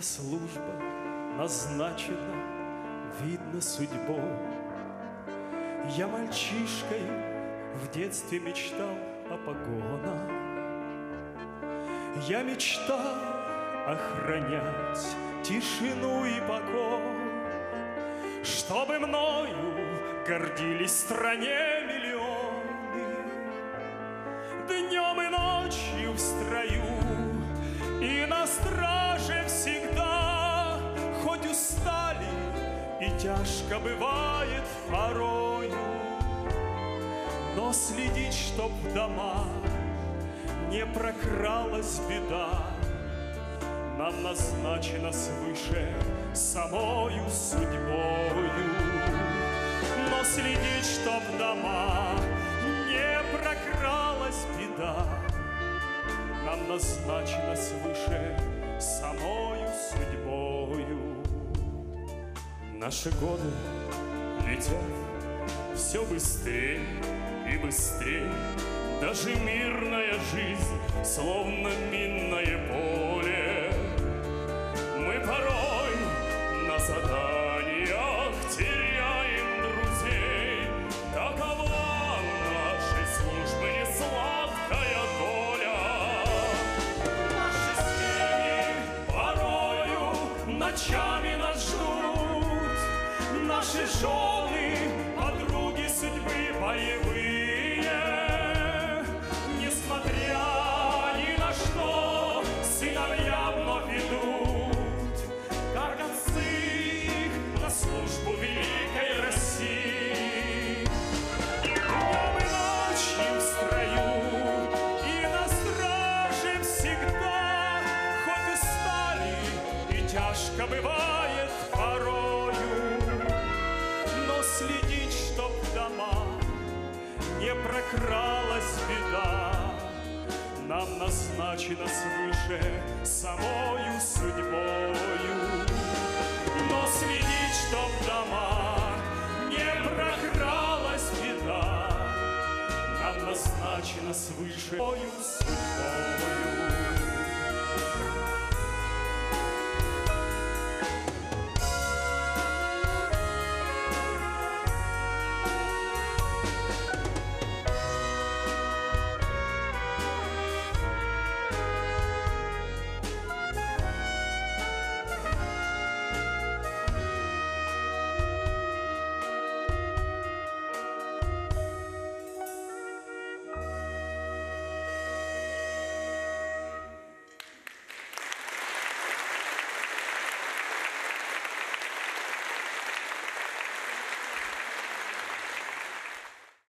Эта служба назначена, видно, судьбой. Я мальчишкой в детстве мечтал о погонах. Я мечтал охранять тишину и покой, чтобы мною гордились в стране миллионы. Днем и ночью в строю и на страже всегда, хоть устали и тяжко бывает порою, но следить, чтоб в дома не прокралась беда, нам назначено свыше самою судьбою. Но следить, чтоб в дома не прокралась беда, нам назначено свыше самою судьбою. Наши годы летят все быстрее и быстрее, даже мирная жизнь, словно минное поле. Мы порой на заданиях теряем друзей. Такова нашей службы несладкая доля. Наши семьи порою ночами нас ждут, наши жены, подруги судьбы боевые. Службу великой России. Днем и ночью в строю и на страже всегда, хоть устали и тяжко бывает порою, но следить, чтоб в дома не прокралась беда, нам назначено свыше самою судьбою. Но следить, чтоб в дома не прокралась беда, нам назначено свыше судьбой.